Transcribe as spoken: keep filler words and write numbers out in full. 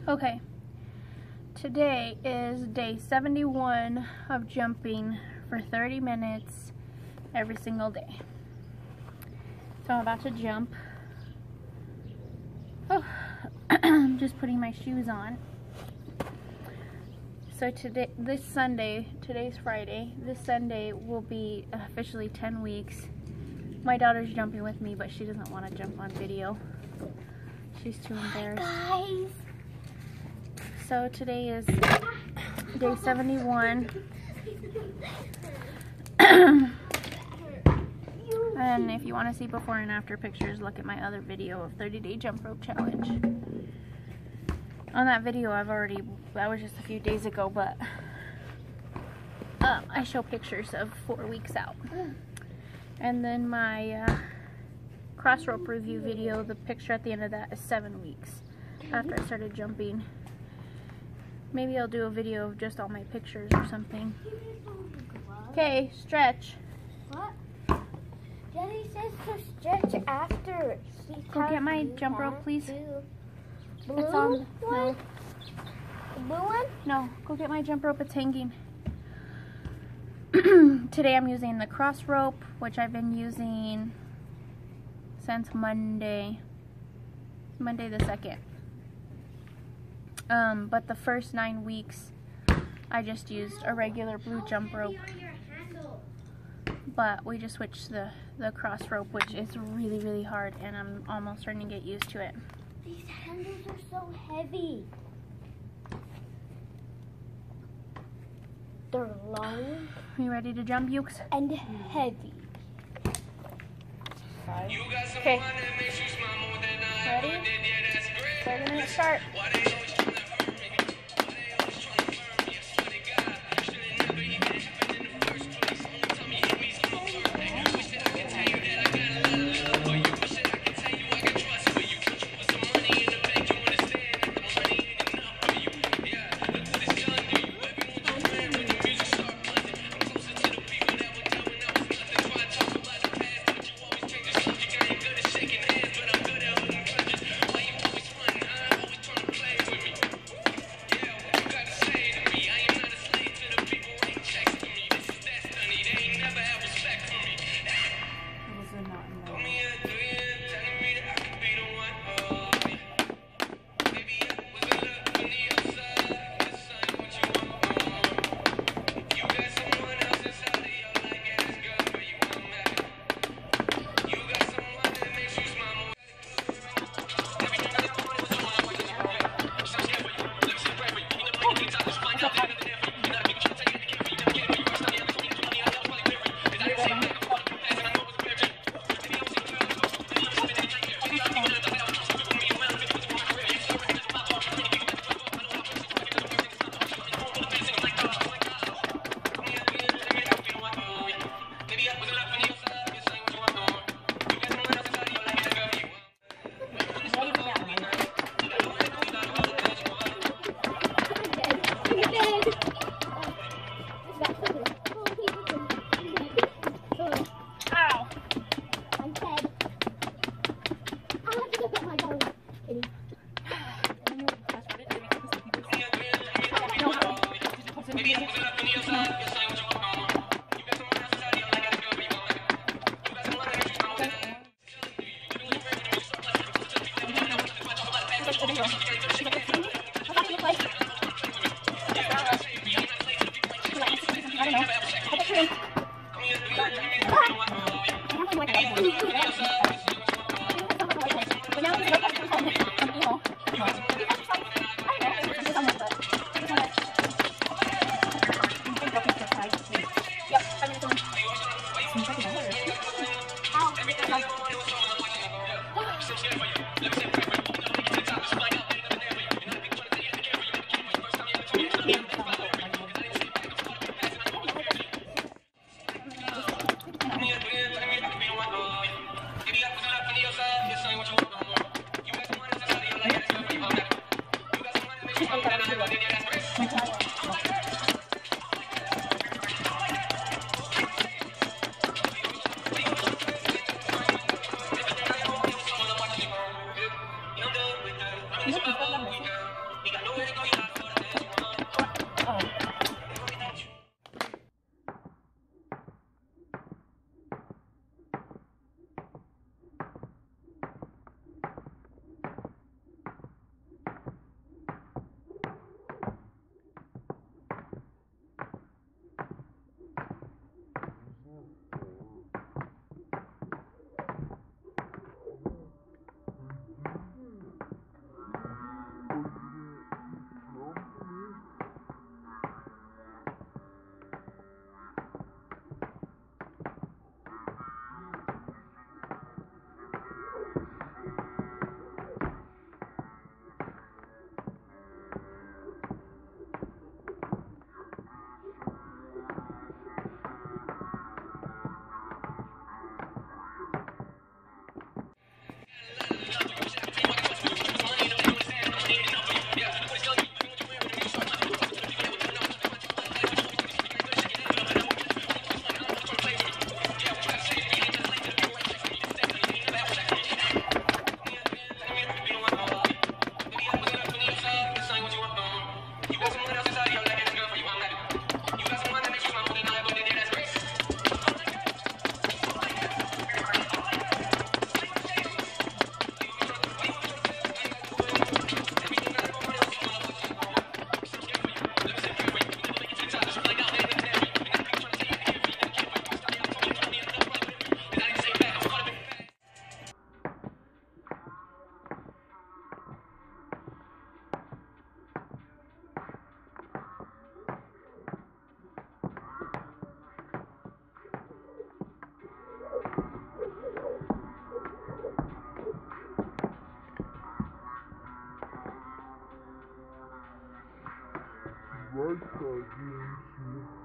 Okay, today is day seventy-one of jumping for thirty minutes every single day. So I'm about to jump. Oh, I'm just putting my shoes on. So today, this Sunday, today's Friday, this Sunday will be officially ten weeks. My daughter's jumping with me, but she doesn't want to jump on video. She's too embarrassed. Hi guys. So today is day seventy-one. And if you want to see before and after pictures, look at my other video of thirty day jump rope challenge. On that video, I've already, that was just a few days ago, but um, I show pictures of four weeks out. And then my uh, cross rope review video, the picture at the end of that is seven weeks after I started jumping. Maybe I'll do a video of just all my pictures or something. Okay, stretch. What? Daddy says to stretch after. Go get my jump rope, please. Blue It's on. No. The blue one? No, go get my jump rope, it's hanging. Today I'm using the cross rope, which I've been using since Monday. Monday the second. Um, but the first nine weeks I just used a regular blue jump rope. But we just switched the, the cross rope, which is really, really hard, and I'm almost starting to get used to it. These handles are so heavy. They're long. You ready to jump, Ukes? And heavy. Okay. Ready? thirty minutes start. right side, didn't you?